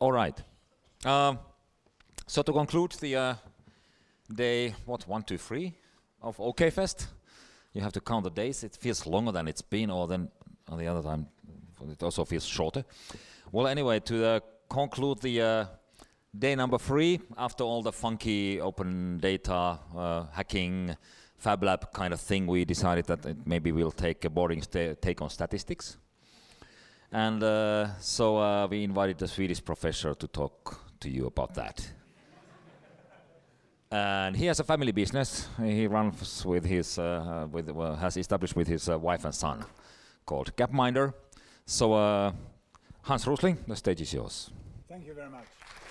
All right. So to conclude the day, 1, 2, 3 of OK Fest, you have to count the days. It feels longer than it's been, or then on the other time, it also feels shorter. Well, anyway, to conclude the day number 3, after all the funky open data, hacking, Fab Lab kind of thing, we decided that maybe we'll take a boring take on statistics. And so we invited the Swedish professor to talk to you about that. And he has a family business. He runs with his, has established with his wife and son, called Gapminder. So Hans Rosling, the stage is yours. Thank you very much.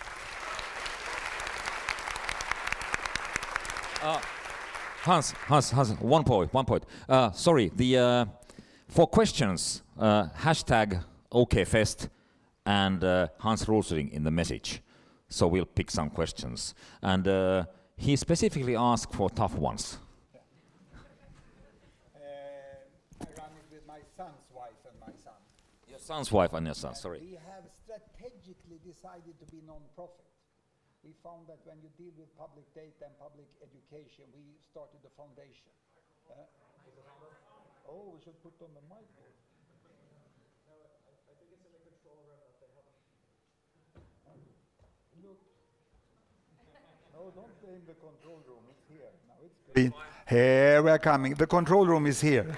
Hans, one point. Sorry, for questions, hashtag OKFest and Hans Rosling in the message. So we'll pick some questions. And he specifically asked for tough ones. I run it with my son's wife and my son. Your son's wife and your son, sorry. We have strategically decided to be non-profit. We found that when you deal with public data and public education, we started a foundation. Oh, we should put on the mic. No, I think it's in the control room that they have. Look. No, don't blame the control room. It's here. Now it's green. Here we're coming. The control room is here.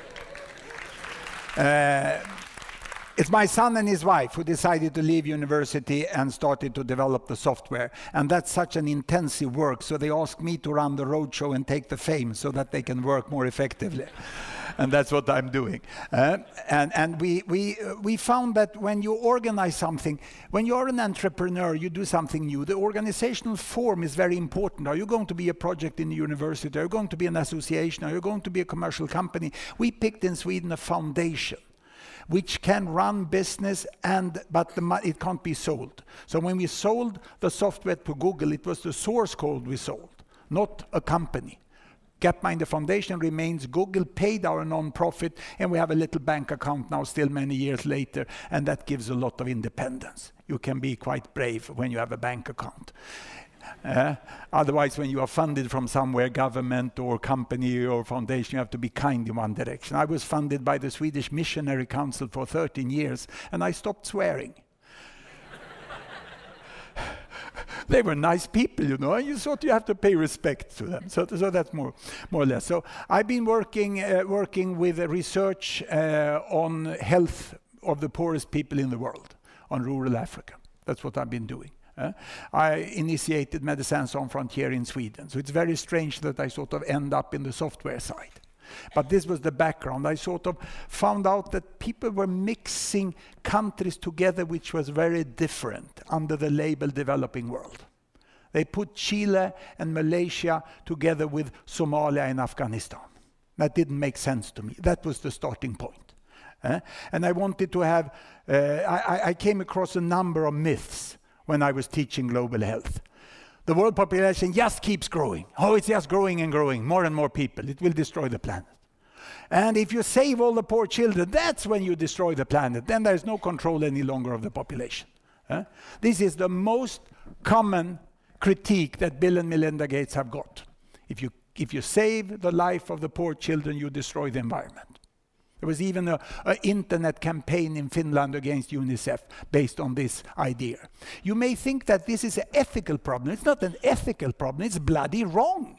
It's my son and his wife who decided to leave university and started to develop the software. And that's such an intensive work, so they asked me to run the roadshow and take the fame so that they can work more effectively. And that's what I'm doing. And we found that when you organize something, when you're an entrepreneur, you do something new, the organizational form is very important. Are you going to be a project in the university? Are you going to be an association? Are you going to be a commercial company? We picked in Sweden a foundation which can run business, but it can't be sold. So when we sold the software to Google, it was the source code we sold, not a company. Gapminder Foundation remains. Google paid our non-profit, and we have a little bank account now, still many years later, and that gives a lot of independence. You can be quite brave when you have a bank account. Otherwise, when you are funded from somewhere, government or company or foundation, you have to be kind in one direction. I was funded by the Swedish Missionary Council for 13 years, and I stopped swearing. They were nice people, you know, and you thought you have to pay respect to them. So that's more or less. So I've been working with research on health of the poorest people in the world, on rural Africa. That's what I've been doing. I initiated Médecins Sans Frontières in Sweden. So it's very strange that I sort of end up in the software side. But this was the background. I sort of found out that people were mixing countries together which was very different under the label developing world. They put Chile and Malaysia together with Somalia and Afghanistan. That didn't make sense to me. That was the starting point. And I wanted to have, I came across a number of myths when I was teaching global health. The world population just keeps growing. Oh, it's just growing and growing, more and more people. It will destroy the planet. And if you save all the poor children, that's when you destroy the planet. Then there's no control any longer of the population. This is the most common critique that Bill and Melinda Gates have got. If you save the life of the poor children, you destroy the environment. There was even an internet campaign in Finland against UNICEF based on this idea. You may think that this is an ethical problem. It's not an ethical problem. It's bloody wrong.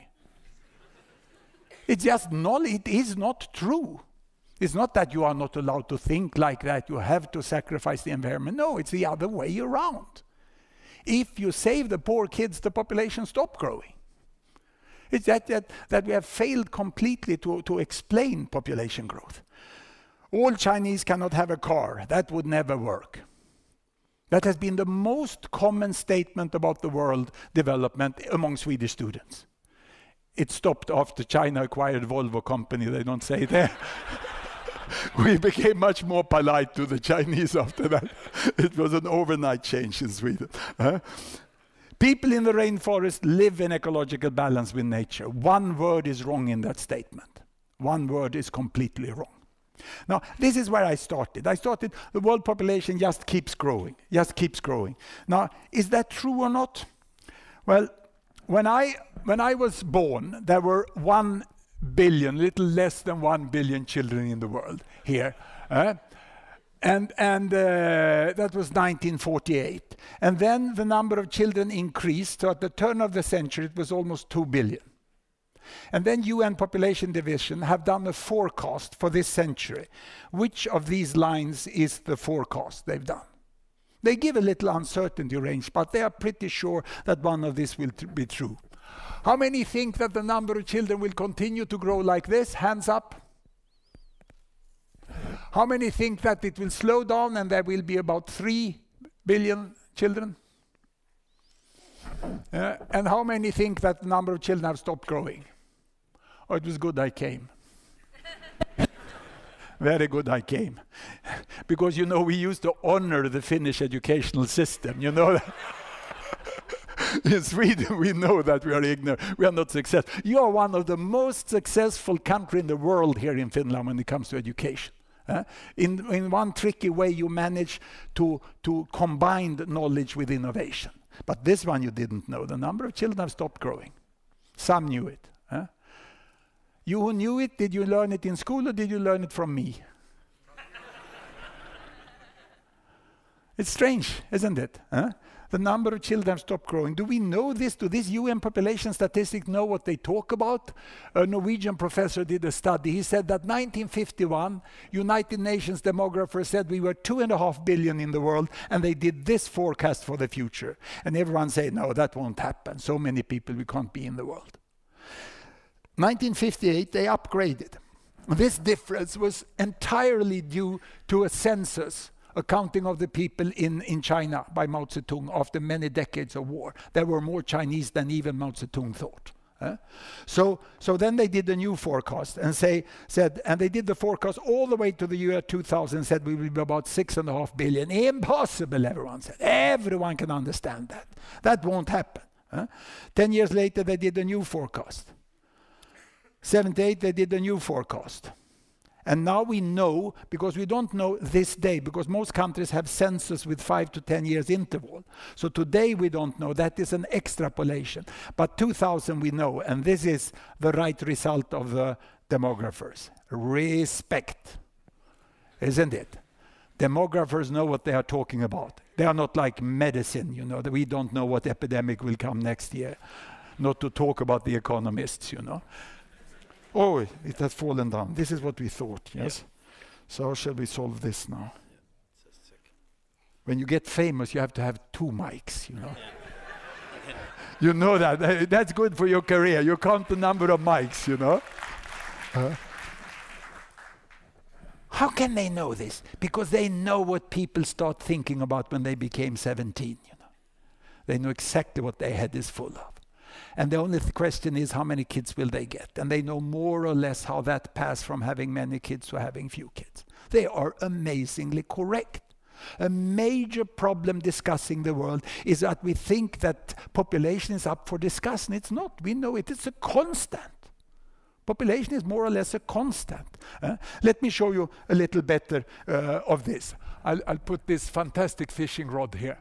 It's just it is not true. It's not that you are not allowed to think like that. You have to sacrifice the environment. No, it's the other way around. If you save the poor kids, the population stops growing. It's that we have failed completely to explain population growth. All Chinese cannot have a car. That would never work. That has been the most common statement about the world development among Swedish students. It stopped after China acquired Volvo company. They don't say there. We became much more polite to the Chinese after that. It was an overnight change in Sweden. People in the rainforest live in ecological balance with nature. One word is wrong in that statement. One word is completely wrong. Now, this is where I started. The world population just keeps growing, just keeps growing. Now, is that true or not? Well, when I was born, there were 1 billion, little less than 1 billion children in the world here. And that was 1948. And then the number of children increased, so at the turn of the century it was almost 2 billion. And then UN Population Division have done a forecast for this century. Which of these lines is the forecast they've done? They give a little uncertainty range, but they are pretty sure that one of these will be true. How many think that the number of children will continue to grow like this? Hands up. How many think that it will slow down and there will be about 3 billion children? And how many think that the number of children have stopped growing? Oh, it was good I came. Very good I came. Because, you know, we used to honor the Finnish educational system, you know. In Sweden, we know that we are ignorant. We are not successful. You are one of the most successful countries in the world here in Finland when it comes to education. In one tricky way, you manage to combine the knowledge with innovation. But this one you didn't know. The number of children have stopped growing. Some knew it. You who knew it, did you learn it in school or did you learn it from me? It's strange, isn't it? The number of children have stopped growing. Do we know this? Do these UN population statistics know what they talk about? A Norwegian professor did a study. He said that 1951, United Nations demographers said we were 2.5 billion in the world, and they did this forecast for the future. And everyone said, no, that won't happen. So many people, we can't be in the world. 1958, they upgraded. This difference was entirely due to a census, a counting of the people in China by Mao Zedong after many decades of war. There were more Chinese than even Mao Zedong thought. So then they did a new forecast and they did the forecast all the way to the year 2000, said we will be about 6.5 billion. Impossible, everyone said. Everyone can understand that. That won't happen. 10 years later, they did a new forecast. 78, they did a new forecast. And now we know, because we don't know this day, because most countries have census with 5 to 10 years interval. So today we don't know, that is an extrapolation. But 2000 we know, and this is the right result of the demographers. Respect, isn't it? Demographers know what they are talking about. They are not like medicine, you know, that we don't know what epidemic will come next year. Not to talk about the economists, you know. Oh, it has fallen down. This is what we thought, yes? Yeah. So how shall we solve this now? Yeah. When you get famous, you have to have 2 mics, you know. You know that. That's good for your career. You count the number of mics, you know. How can they know this? Because they know what people start thinking about when they became 17, you know. They know exactly what their head is full of. And the only question is how many kids will they get? And they know more or less how that passed from having many kids to having few kids. They are amazingly correct. A major problem discussing the world is that we think that population is up for discussion. It's not. We know it. It's a constant. Population is more or less a constant. Let me show you a little better of this. I'll put this fantastic fishing rod here.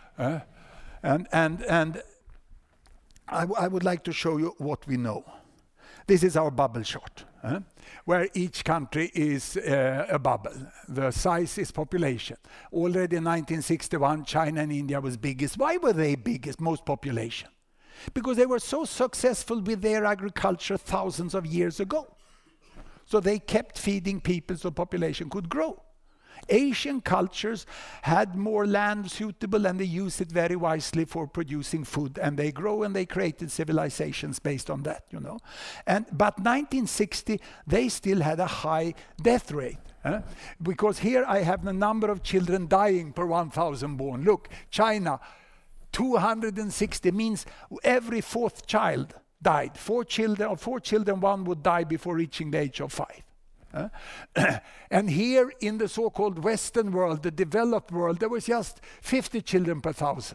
And I would like to show you what we know. This is our bubble chart, where each country is a bubble. The size is population. Already in 1961, China and India was biggest. Why were they biggest, most population? Because they were so successful with their agriculture thousands of years ago. So they kept feeding people so population could grow. Asian cultures had more land suitable and they used it very wisely for producing food, and they grow and they created civilizations based on that, you know. But 1960 they still had a high death rate, because here I have the number of children dying per 1,000 born. Look, China, 260 means every 4th child died. 4 children, 1 would die before reaching the age of 5. And here in the so-called Western world, the developed world, there was just 50 children per 1,000,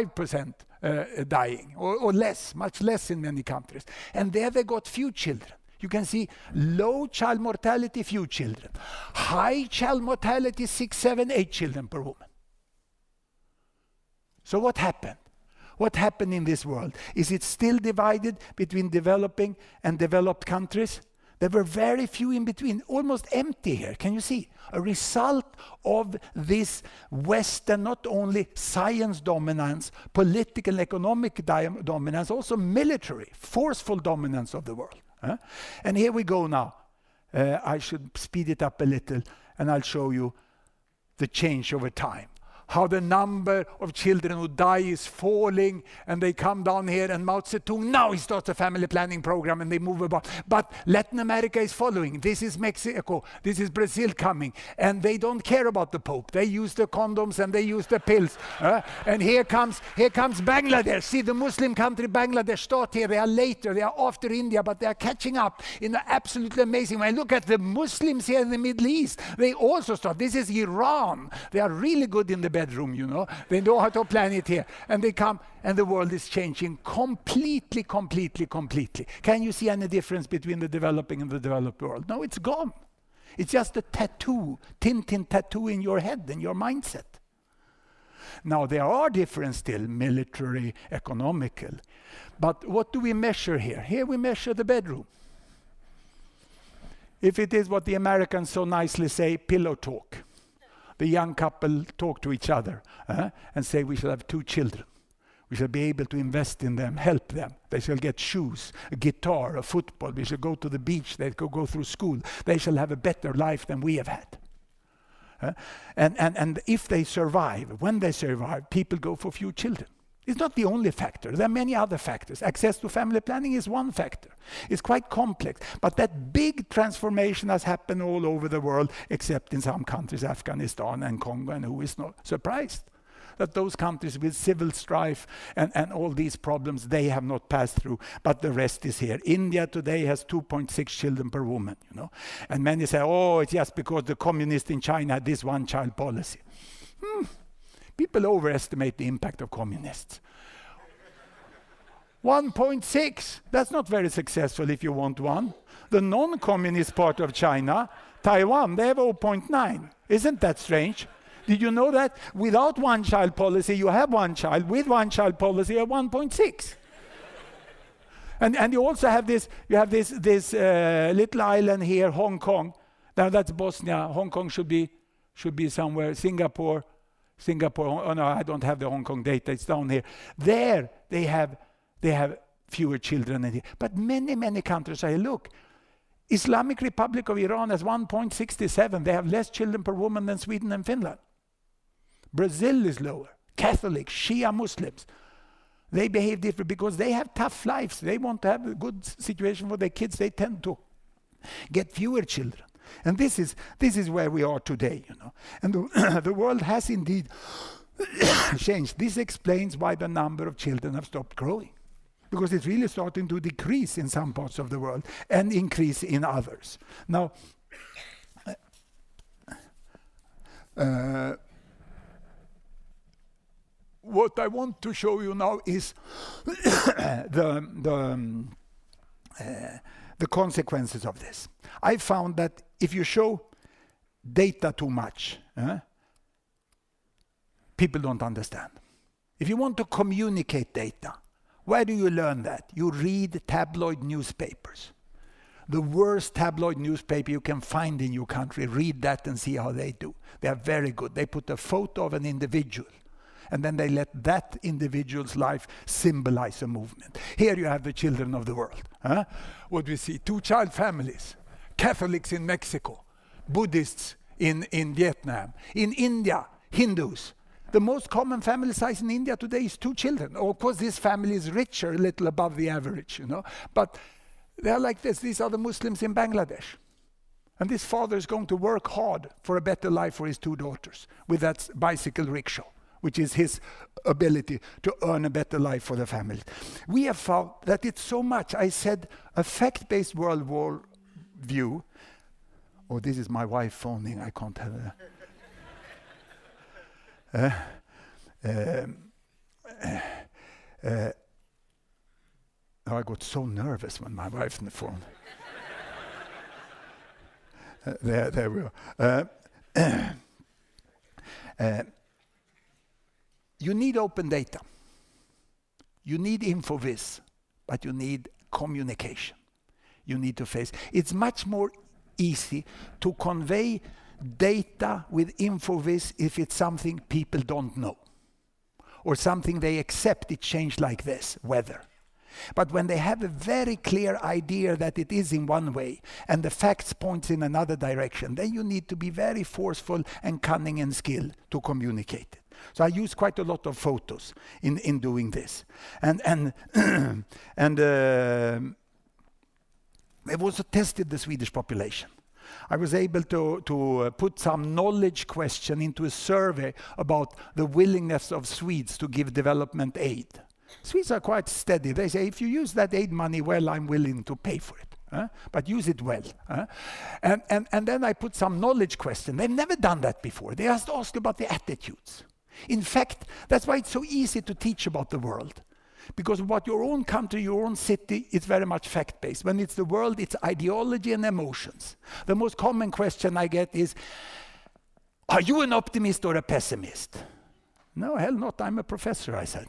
5% dying, or less, much less in many countries. And there they got few children. You can see low child mortality, few children. High child mortality, 6, 7, 8 children per woman. So what happened? What happened in this world? Is it still divided between developing and developed countries? There were very few in between, almost empty here. Can you see? A result of this Western, not only science dominance, political and economic dominance, also military, forceful dominance of the world. And here we go now. I should speed it up a little, and I'll show you the change over time. How the number of children who die is falling, and they come down here, and Mao Zedong, now he starts a family planning program, and they move about. But Latin America is following. This is Mexico, this is Brazil coming, and they don't care about the Pope. They use the condoms and they use the pills. And here comes Bangladesh. See, the Muslim country Bangladesh start here. They are later, they are after India, but they are catching up in an absolutely amazing way. Look at the Muslims here in the Middle East. They also start. This is Iran. They are really good in the bedroom, you know. They know how to plan it here. And they come, and the world is changing completely. Can you see any difference between the developing and the developed world? No, it's gone. It's just a tattoo, Tintin tattoo in your head, in your mindset. Now, there are differences still, military, economical. But what do we measure here? Here we measure the bedroom. If it is what the Americans so nicely say, pillow talk. The young couple talk to each other and say, we shall have 2 children. We shall be able to invest in them, help them. They shall get shoes, a guitar, a football. We shall go to the beach. They could go through school. They shall have a better life than we have had. And if they survive, when they survive, people go for few children. It's not the only factor. There are many other factors. Access to family planning is one factor. It's quite complex. But that big transformation has happened all over the world, except in some countries, Afghanistan and Congo, and who is not surprised that those countries with civil strife and all these problems, they have not passed through, but the rest is here. India today has 2.6 children per woman, you know. And many say, oh, it's just because the communists in China had this one-child policy. People overestimate the impact of communists. 1.6, that's not very successful if you want one. The non-communist part of China, Taiwan, they have 0.9. Isn't that strange? Did you know that? Without one-child policy, you have one child. With one-child policy, you have 1.6. And you also have this, little island here, Hong Kong. Now that's Bosnia. Hong Kong should be somewhere. Singapore, oh no, I don't have the Hong Kong data, it's down here. There, they have fewer children in here. But many countries say, look, Islamic Republic of Iran has 1.67. They have less children per woman than Sweden and Finland. Brazil is lower. Catholics, Shia Muslims, they behave different because they have tough lives. They want to have a good situation for their kids. They tend to get fewer children. And this is where we are today, you know. And the world has indeed changed. This explains why the number of children have stopped growing. Because it's really starting to decrease in some parts of the world and increase in others. Now, what I want to show you now is the consequences of this. I found that if you show data too much, people don't understand. If you want to communicate data, where do you learn that? You read tabloid newspapers. The worst tabloid newspaper you can find in your country, read that and see how they do. They are very good. They put a photo of an individual, and then they let that individual's life symbolize a movement. Here you have the children of the world. What we see, 2-child families, Catholics in Mexico, Buddhists in Vietnam, in India, Hindus. The most common family size in India today is 2 children. Of course, this family is richer, a little above the average, you know. But they are like this. These are the Muslims in Bangladesh. And this father is going to work hard for a better life for his 2 daughters with that bicycle rickshaw, which is his ability to earn a better life for the family. We have found that it's so much. I said a fact-based world war view. Oh, this is my wife phoning. I can't have a... I got so nervous when my wife on the phone. There we go. You need open data. You need InfoVis, but you need communication. You need to face. It's much more easy to convey data with InfoVis if it's something people don't know, or something they accept it changed like this, weather. But when they have a very clear idea that it is in one way and the facts point in another direction, then you need to be very forceful and cunning and skilled to communicate it. So I use quite a lot of photos in doing this. And I've also tested the Swedish population. I was able to put some knowledge question into a survey about the willingness of Swedes to give development aid. Swedes are quite steady. They say, if you use that aid money well, I'm willing to pay for it. But use it well. And then I put some knowledge question. They've never done that before. They just ask about the attitudes. In fact, that's why it's so easy to teach about the world. Because about your own country, your own city, it's very much fact-based. When it's the world, it's ideology and emotions. The most common question I get is, are you an optimist or a pessimist? No, hell not. I'm a professor, I said.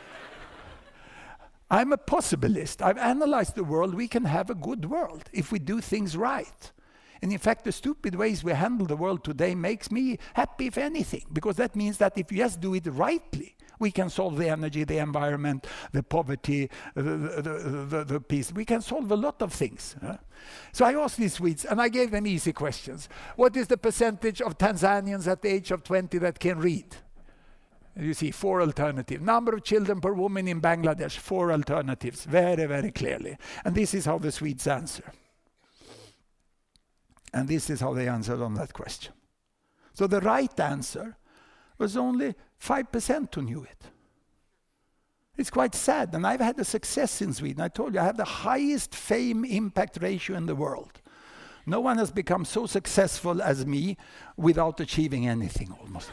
I'm a possibilist. I've analyzed the world. We can have a good world if we do things right. And in fact, the stupid ways we handle the world today makes me happy, if anything, because that means that if you just do it rightly, we can solve the energy, the environment, the poverty, the peace. We can solve a lot of things. So I asked these Swedes, and I gave them easy questions. What is the percentage of Tanzanians at the age of 20 that can read? You see, 4 alternatives. Number of children per woman in Bangladesh, 4 alternatives, very, very clearly. And this is how the Swedes answer. And this is how they answered on that question. So the right answer was only 5% who knew it. It's quite sad, and I've had a success in Sweden. I told you, I have the highest fame impact ratio in the world. No one has become so successful as me without achieving anything almost.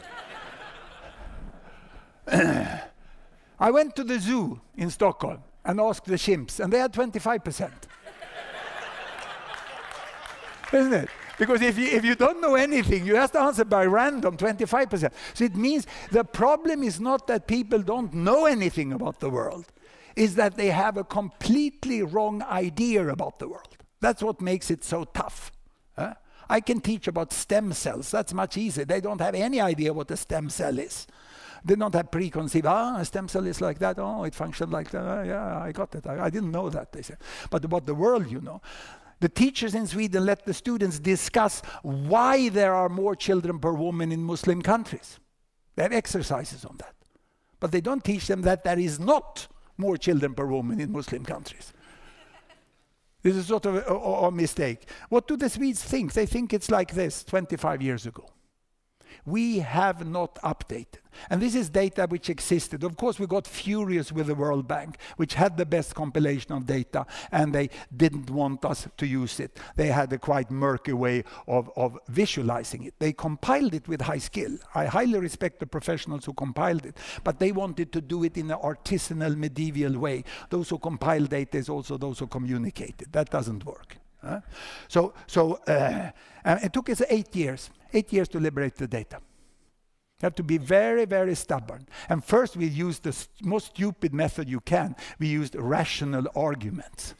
I went to the zoo in Stockholm and asked the chimps, and they had 25%. Isn't it? Because if you don't know anything, you have to answer by random 25%. So it means the problem is not that people don't know anything about the world, is that they have a completely wrong idea about the world. That's what makes it so tough. I can teach about stem cells. That's much easier. They don't have any idea what a stem cell is. They don't have preconceived, a stem cell is like that, oh, it functions like that, yeah, I got it. I didn't know that, they said. But about the world, you know. The teachers in Sweden let the students discuss why there are more children per woman in Muslim countries. They have exercises on that. But they don't teach them that there is not more children per woman in Muslim countries. This is sort of a mistake. What do the Swedes think? They think it's like this 25 years ago. We have not updated. And this is data which existed. Of course, we got furious with the World Bank, which had the best compilation of data, and they didn't want us to use it. They had a quite murky way of visualizing it. They compiled it with high skill. I highly respect the professionals who compiled it, but they wanted to do it in an artisanal, medieval way. Those who compile data is also those who communicate it. That doesn't work. So it took us 8 years. 8 years to liberate the data. You have to be very, very stubborn. And first we used the most stupid method you can. We used rational arguments.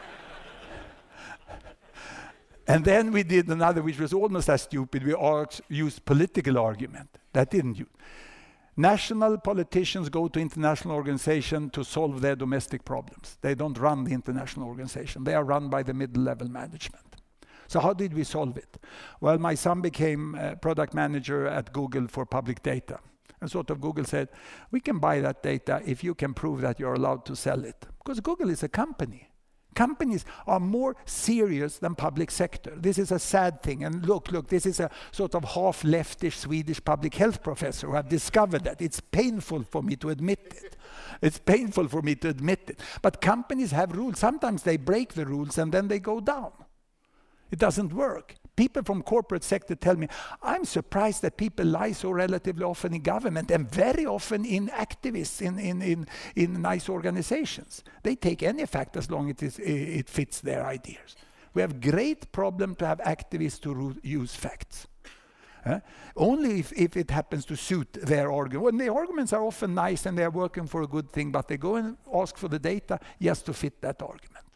And then we did another which was almost as stupid. We used political argument. That didn't use. National politicians go to international organization to solve their domestic problems. They don't run the international organization. They are run by the middle-level management. So how did we solve it? Well, my son became product manager at Google for public data. And sort of Google said, we can buy that data if you can prove that you're allowed to sell it. Because Google is a company. Companies are more serious than public sector. This is a sad thing. And look, this is a sort of half-leftish Swedish public health professor who have discovered that. It's painful for me to admit it. It's painful for me to admit it. But companies have rules. Sometimes they break the rules and then they go down. It doesn't work. People from corporate sector tell me, I'm surprised that people lie so relatively often in government and very often in activists, in nice organizations. They take any fact as long as it fits their ideas. We have great problem to have activists to use facts. Only if it happens to suit their argument. When the arguments are often nice and they are working for a good thing, but they go and ask for the data just to fit that argument.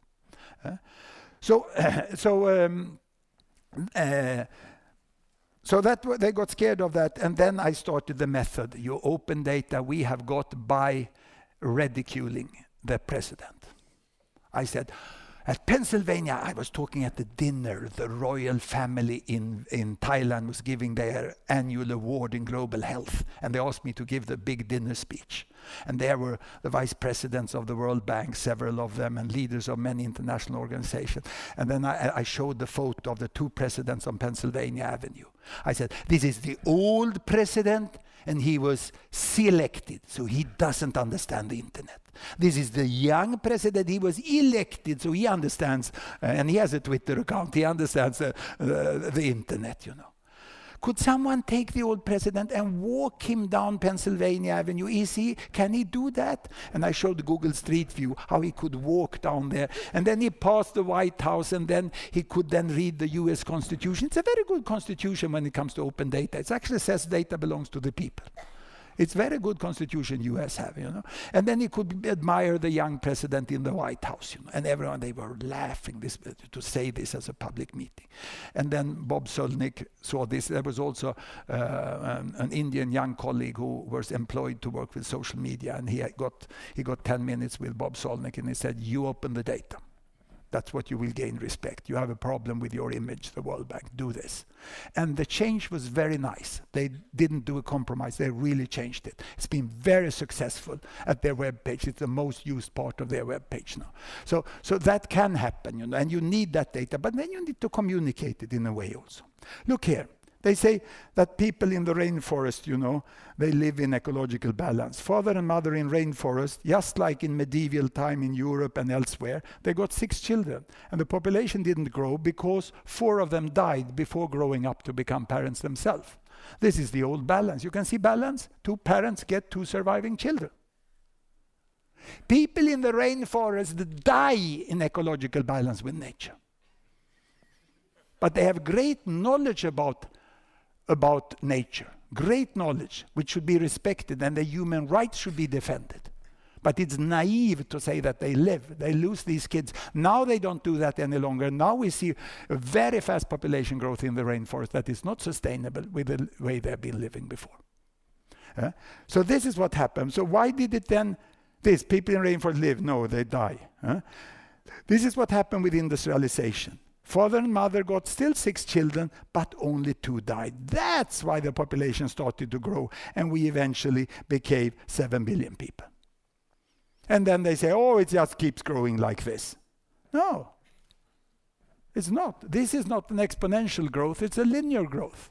So that they got scared of that, and then I started the method. You open data we have got by ridiculing the president. I said, at Pennsylvania, I was talking at the dinner. The royal family in Thailand was giving their annual award in global health. And they asked me to give the big dinner speech. And there were the vice presidents of the World Bank, several of them, and leaders of many international organizations. And then I showed the photo of the 2 presidents on Pennsylvania Avenue. I said, this is the old president, and he was selected, so he doesn't understand the internet. This is the young president, he was elected, so he understands, and he has a Twitter account, he understands the internet, you know. Could someone take the old president and walk him down Pennsylvania Avenue? Can he do that? And I showed Google Street View how he could walk down there. And then he passed the White House, and then he could then read the US Constitution. It's a very good constitution when it comes to open data. It actually says data belongs to the people. It's very good constitution US have, you know. And then he could admire the young president in the White House, you know. And everyone, they were laughing to say this as a public meeting. And then Bob Sulnick saw this. There was also an Indian young colleague who was employed to work with social media, and he got 10 minutes with Bob Sulnick, and he said, you open the data. That's what you will gain respect. You have a problem with your image, the World Bank, do this. And the change was very nice. They didn't do a compromise, they really changed it. It's been very successful at their web page. It's the most used part of their web page now. So that can happen, you know, and you need that data, but then you need to communicate it in a way also. Look here. They say that people in the rainforest, you know, they live in ecological balance. Father and mother in rainforest, just like in medieval time in Europe and elsewhere, they got 6 children. And the population didn't grow because 4 of them died before growing up to become parents themselves. This is the old balance. You can see balance. 2 parents get 2 surviving children. People in the rainforest die in ecological balance with nature. But they have great knowledge about nature, great knowledge, which should be respected, and the human rights should be defended. But it's naive to say that they lose these kids. Now they don't do that any longer. Now we see a very fast population growth in the rainforest that is not sustainable with the way they've been living before. So this is what happened. So why did it then, these people in rainforest live? No, they die. This is what happened with industrialization. Father and mother got still 6 children, but only 2 died. That's why the population started to grow, and we eventually became 7 billion people. And then they say, oh, it just keeps growing like this. No, it's not. This is not an exponential growth, it's a linear growth.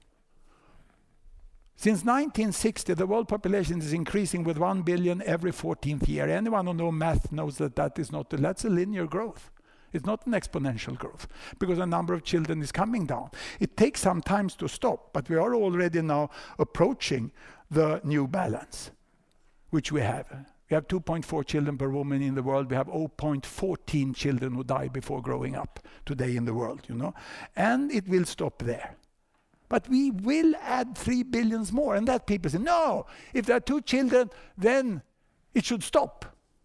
Since 1960, the world population is increasing with 1 billion every 14th year. Anyone who knows math knows that that's a linear growth. It's not an exponential growth, because the number of children is coming down. It takes some time to stop, but we are already now approaching the new balance, which we have. We have 2.4 children per woman in the world. We have 0.14 children who die before growing up today in the world, you know. And it will stop there. But we will add 3 billion more, and that people say, no, if there are 2 children, then it should stop.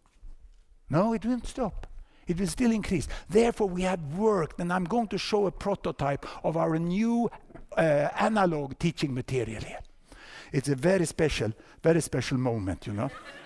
No, it won't stop. It will still increase. Therefore, we have worked, and I'm going to show a prototype of our new analog teaching material here. It's a very special moment, you know.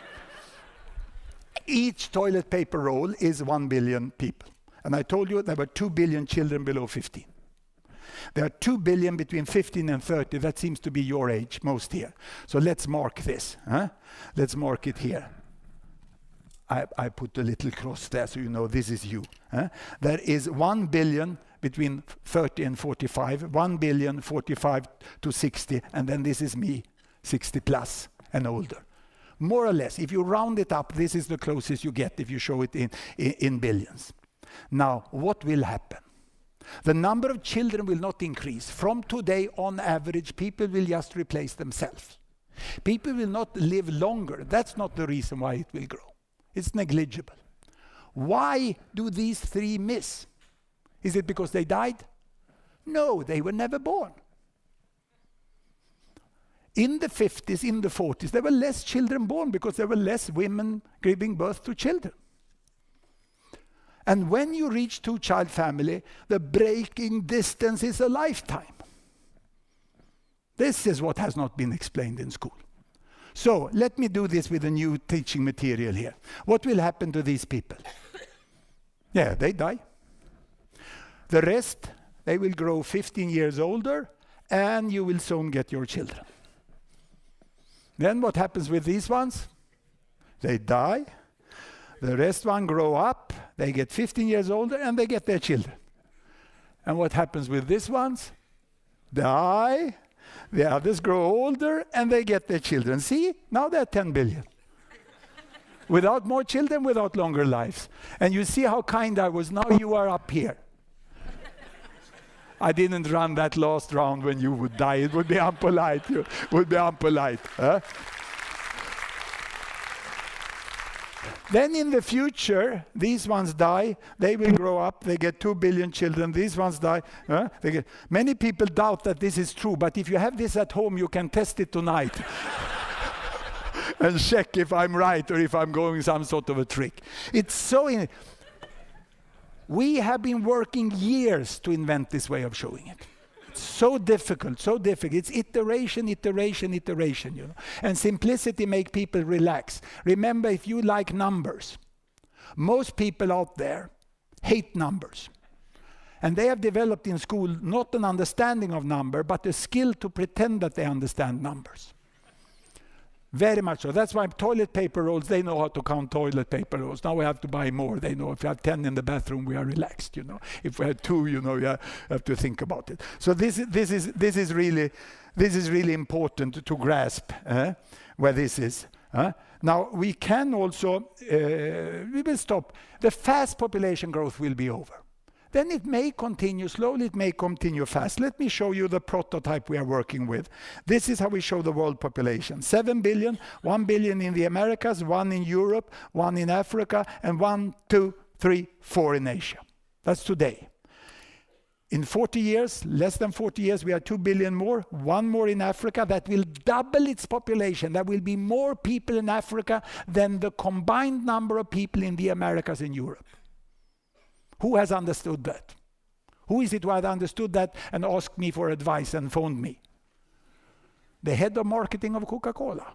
Each toilet paper roll is 1 billion people. And I told you there were 2 billion children below 15. There are 2 billion between 15 and 30. That seems to be your age, most here. So let's mark this. Let's mark it here. I put a little cross there so you know this is you. There is 1 billion between 30 and 45, 1 billion 45 to 60, and then this is me, 60 plus and older. More or less, if you round it up, this is the closest you get if you show it in billions. Now, what will happen? The number of children will not increase. From today, on average, people will just replace themselves. People will not live longer. That's not the reason why it will grow. It's negligible. Why do these 3 miss? Is it because they died? No, they were never born. In the 50s, in the 40s, there were less children born because there were less women giving birth to children. And when you reach two-child family, the breaking distance is a lifetime. This is what has not been explained in school. So let me do this with a new teaching material here. What will happen to these people? Yeah, they die. The rest, they will grow 15 years older, and you will soon get your children. Then what happens with these ones? They die. The rest one grow up, they get 15 years older, and they get their children. And what happens with these ones? Die. The others grow older, and they get their children. See, now they're 10 billion. Without more children, without longer lives. And you see how kind I was. Now you are up here. I didn't run that last round when you would die. It would be unpolite. It would be unpolite. Huh? Then in the future, these ones die. They will grow up. They get 2 billion children. These ones die. Many people doubt that this is true. But if you have this at home, you can test it tonight. And check if I'm right or if I'm going some sort of a trick. It's so... We have been working years to invent this way of showing it. It's so difficult, so difficult. It's iteration, iteration, iteration, you know. And simplicity makes people relax. Remember, if you like numbers, most people out there hate numbers. And they have developed in school not an understanding of number, but a skill to pretend that they understand numbers. Very much so. That's why toilet paper rolls, they know how to count toilet paper rolls. Now we have to buy more. They know if we have 10 in the bathroom, we are relaxed, you know. If we have 2, you know, you have to think about it. So this is really important to grasp where this is. Now we can also, we will stop. The fast population growth will be over. Then it may continue slowly, it may continue fast. Let me show you the prototype we are working with. This is how we show the world population. 7 billion, 1 billion in the Americas, 1 in Europe, 1 in Africa, and 1, 2, 3, 4 in Asia. That's today. In 40 years, less than 40 years, we are 2 billion more, 1 more in Africa. That will double its population. There will be more people in Africa than the combined number of people in the Americas and Europe. Who has understood that? Who is it who has understood that and asked me for advice and phoned me? The head of marketing of Coca-Cola.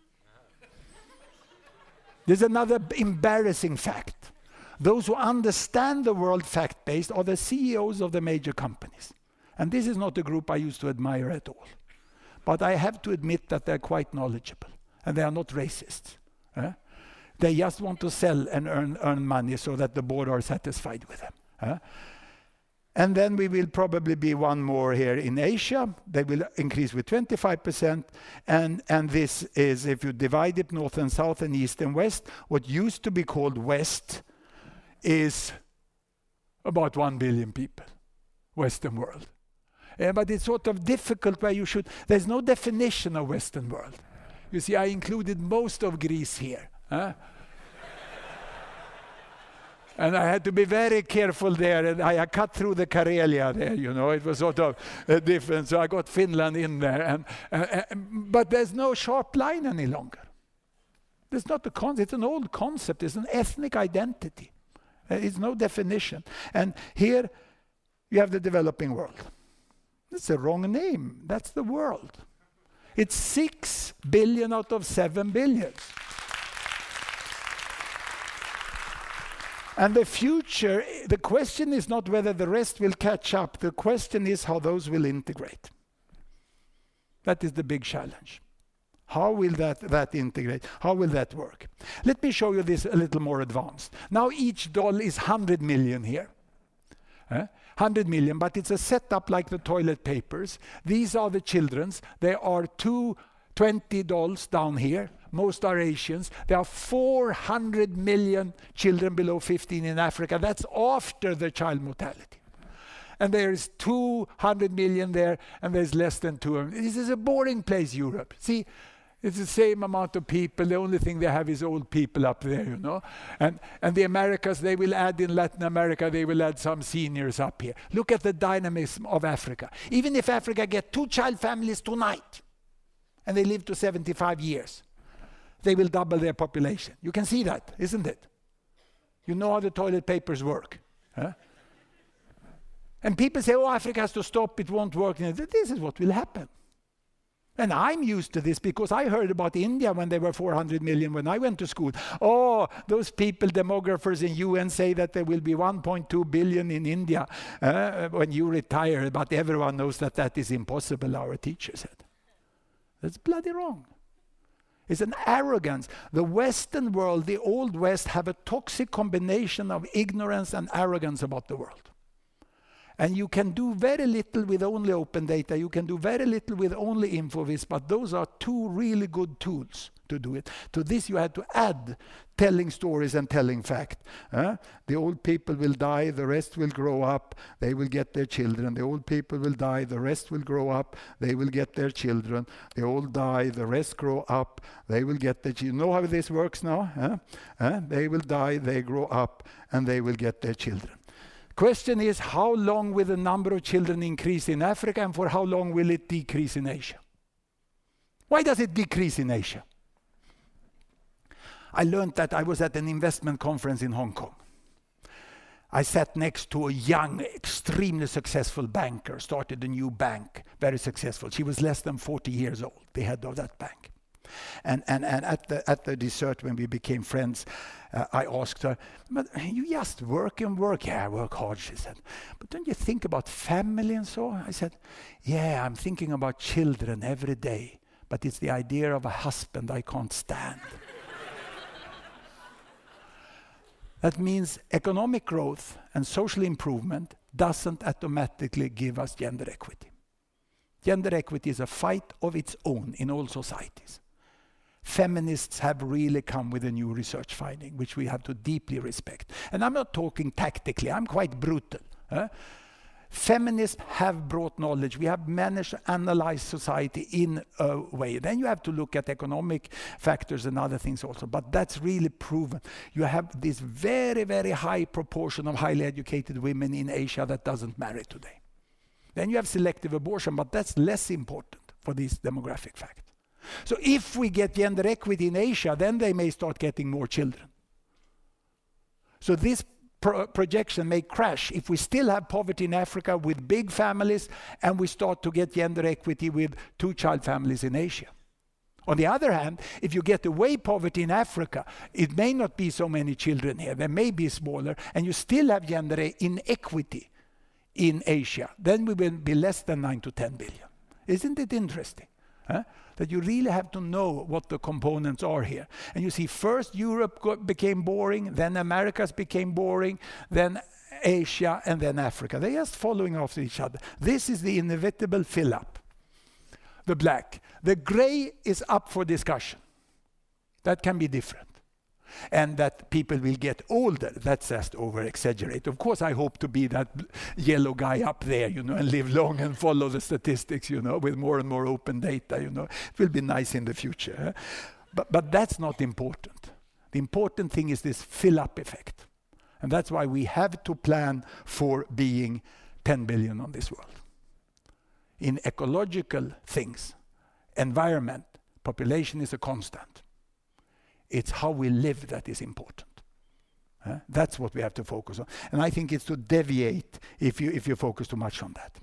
There's another embarrassing fact. Those who understand the world fact-based are the CEOs of the major companies. And this is not a group I used to admire at all. But I have to admit that they're quite knowledgeable. And they are not racists. They just want to sell and earn money so that the board are satisfied with them. And then we will probably be 1 more here in Asia. They will increase with 25%. And this is, if you divide it north and south and east and west, what used to be called West is about 1 billion people, Western world. But it's sort of difficult where you should, there's no definition of Western world. You see, I included most of Greece here. And I had to be very careful there, and I cut through the Karelia there, you know, it was sort of different, so I got Finland in there, but there's no sharp line any longer. There's not a concept, it's an old concept, it's an ethnic identity. It's no definition. And here you have the developing world. That's the wrong name, that's the world. It's 6 billion out of 7 billion. And the future, the question is not whether the rest will catch up. The question is how those will integrate. That is the big challenge. How will that integrate? How will that work? Let me show you this a little more advanced. Now each doll is 100 million here. 100 million, but it's a setup like the toilet papers. These are the children's. There are 20 dolls down here. Most are Asians. There are 400 million children below 15 in Africa. That's after the child mortality. And there is 200 million there, and there's less than 200. This is a boring place, Europe. See, It's the same amount of people. The only thing they have is old people up there, you know. And the Americas, they will add in Latin America, they will add some seniors up here. Look at the dynamism of Africa. Even if Africa get 2-child families tonight, and they live to 75 years, they will double their population. You can see that, isn't it? You know how the toilet papers work. Huh? And people say, oh, Africa has to stop, it won't work. This is what will happen. And I'm used to this because I heard about India when they were 400 million when I went to school. Oh, those people, demographers in UN say that there will be 1.2 billion in India when you retire, but everyone knows that that is impossible, our teacher said. That's bloody wrong. It's an arrogance. The Western world, the old West, have a toxic combination of ignorance and arrogance about the world. And you can do very little with only open data. You can do very little with only InfoVis, but those are two really good tools to do it. To this you had to add telling stories and telling fact. The old people will die, the rest will grow up, they will get their children. The old people will die, the rest will grow up, they will get their children. The old die, the rest grow up, they will get their children. You know how this works now? They will die, they grow up, and they will get their children. Question is, how long will the number of children increase in Africa, and for how long will it decrease in Asia? Why does it decrease in Asia? I learned that I was at an investment conference in Hong Kong. I sat next to a young, extremely successful banker, started a new bank, very successful. She was less than 40 years old, the head of that bank. And at the dessert, when we became friends, I asked her, but you just work and work. Yeah, I work hard, she said. But don't you think about family and so on? I said, yeah, I'm thinking about children every day, but it's the idea of a husband I can't stand. That means economic growth and social improvement doesn't automatically give us gender equity. Gender equity is a fight of its own in all societies. Feminists have really come with a new research finding, which we have to deeply respect. And I'm not talking tactically, I'm quite brutal. Feminists have brought knowledge. We have managed to analyze society in a way. Then you have to look at economic factors and other things also. But that's really proven. You have this very, very high proportion of highly educated women in Asia that doesn't marry today. Then you have selective abortion, but that's less important for this demographic fact. So if we get gender equity in Asia, then they may start getting more children. So this projection may crash if we still have poverty in Africa with big families and we start to get gender equity with 2-child families in Asia. On the other hand, if you get away poverty in Africa, it may not be so many children here. There may be smaller, and you still have gender inequity in Asia. Then we will be less than 9 to 10 billion. Isn't it interesting? That you really have to know what the components are here. And you see, first Europe became boring, then Americas became boring, then Asia, and then Africa. They're just following after each other. This is the inevitable fill-up. The black. The gray is up for discussion. That can be different. And that people will get older, that's just over-exaggerate. Of course, I hope to be that yellow guy up there, you know, and live long and follow the statistics, you know, with more and more open data, you know. It will be nice in the future. But that's not important. The important thing is this fill-up effect. And that's why we have to plan for being 10 billion on this world. In ecological things, environment, population is a constant. It's how we live that is important. That's what we have to focus on. And I think it's to deviate if you focus too much on that.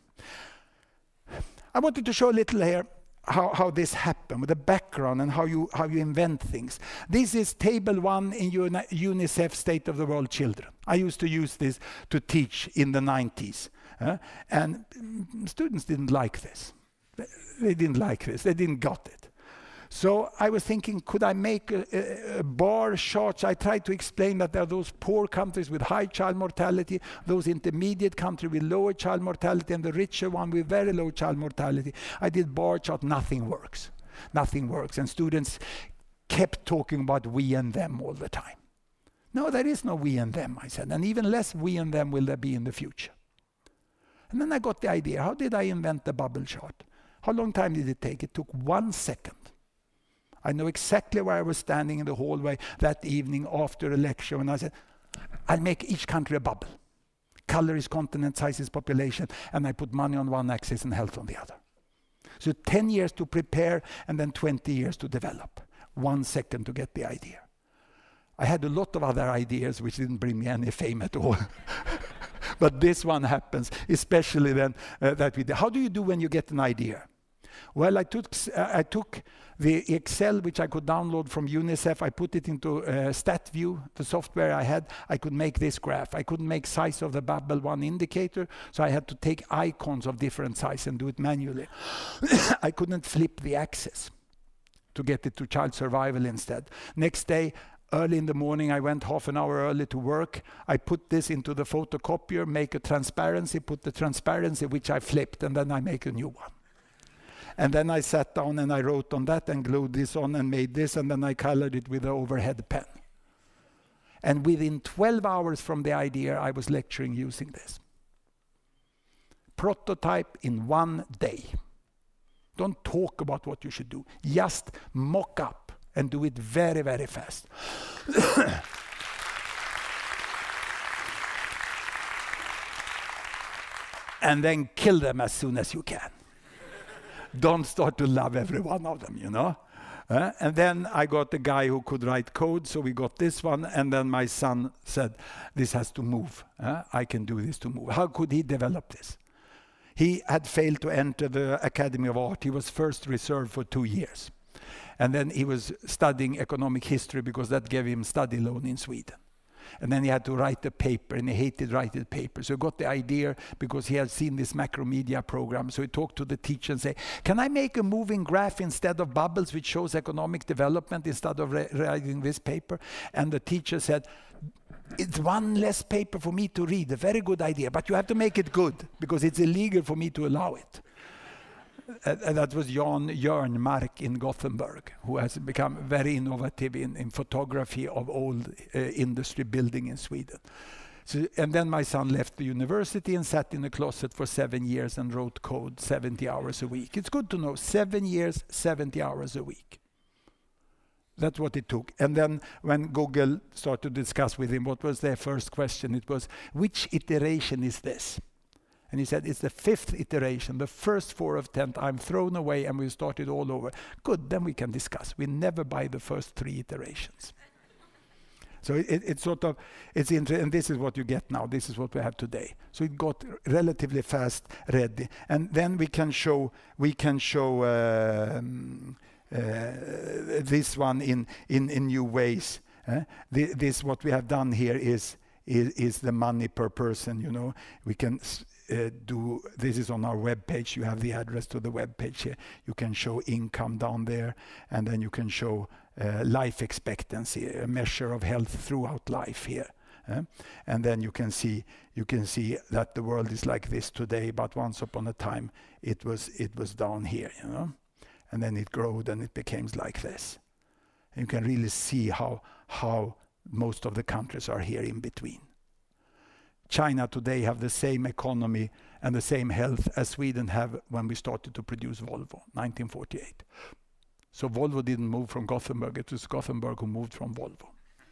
I wanted to show a little here how this happened, with the background and how you invent things. This is table 1 in UNICEF State of the World Children. I used to use this to teach in the 90s. And students didn't like this. They didn't like this. They didn't got it. So I was thinking, could I make a bar chart? I tried to explain that there are those poor countries with high child mortality, those intermediate countries with lower child mortality, and the richer one with very low child mortality. I did bar chart, nothing works. Nothing works. And students kept talking about we and them all the time. No, there is no we and them, I said, and even less we and them will there be in the future. And then I got the idea, how did I invent the bubble chart? How long time did it take? It took 1 second. I know exactly where I was standing in the hallway that evening after a lecture, and I said, I'll make each country a bubble. Color is continent, size is population, and I put money on one axis and health on the other. So 10 years to prepare and then 20 years to develop. 1 second to get the idea. I had a lot of other ideas which didn't bring me any fame at all. But this one happens, especially then that we did. How do you do when you get an idea? Well, I took the Excel, which I could download from UNICEF. I put it into StatView, the software I had. I could make this graph. I couldn't make size of the bubble one indicator, so I had to take icons of different size and do it manually. I couldn't flip the axis to get it to child survival instead. Next day, early in the morning, I went half an hour early to work. I put this into the photocopier, make a transparency, put the transparency, which I flipped, and then I make a new one. And then I sat down and I wrote on that and glued this on and made this, and then I colored it with an overhead pen. And within 12 hours from the idea, I was lecturing using this. Prototype in 1 day. Don't talk about what you should do. Just mock up and do it very, very fast. And then kill them as soon as you can. Don't start to love every one of them, you know. And then I got a guy who could write code, so we got this one. And then my son said, this has to move. I can do this to move. How could he develop this? He had failed to enter the Academy of Art. He was first reserved for 2 years. And then he was studying economic history because that gave him study loan in Sweden. And then he had to write a paper, and he hated writing papers. So he got the idea because he had seen this Macromedia program. So he talked to the teacher and said, can I make a moving graph instead of bubbles which shows economic development instead of writing this paper? And the teacher said, it's one less paper for me to read. A very good idea, but you have to make it good because it's illegal for me to allow it. And that was Jan Jörnmark in Gothenburg, who has become very innovative in photography of old industry building in Sweden. So, and then my son left the university and sat in a closet for 7 years and wrote code 70 hours a week. It's good to know, 7 years, 70 hours a week. That's what it took. And then when Google started to discuss with him, what was their first question? It was, which iteration is this? And he said, it's the 5th iteration, the first 4 of 10, I'm thrown away and we started all over. Good, then we can discuss. We never buy the first 3 iterations. So it's sort of, it's interesting, and this is what you get now, this is what we have today. So it got relatively fast ready. And then we can show this one in new ways. This, what we have done here is the money per person, you know. We can do, this is on our web page, you have the address to the web page here. You can show income down there, and then you can show life expectancy, a measure of health throughout life here. And then you can see that the world is like this today, but once upon a time it was down here, you know. And then it grew and it became like this. And you can really see how most of the countries are here in between. China today have the same economy and the same health as Sweden have when we started to produce Volvo, 1948. So Volvo didn't move from Gothenburg, it was Gothenburg who moved from Volvo.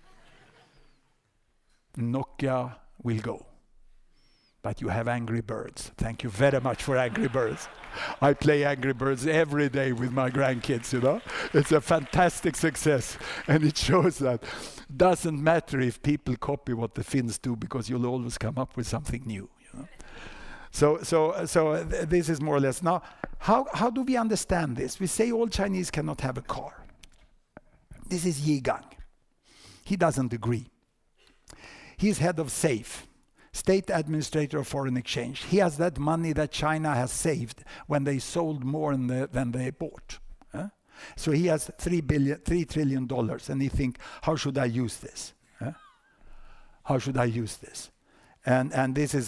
Nokia will go. But you have Angry Birds. Thank you very much for Angry Birds. I play Angry Birds every day with my grandkids, you know. It's a fantastic success. And it shows that doesn't matter if people copy what the Finns do, because you'll always come up with something new, you know. So this is more or less. Now, how do we understand this? We say all Chinese cannot have a car. This is Yi Gang. He doesn't agree. He's head of SAFE, State Administrator of Foreign Exchange. He has that money that China has saved when they sold more than they bought. So he has $3 trillion, and he thinks, how should I use this? How should I use this? And this is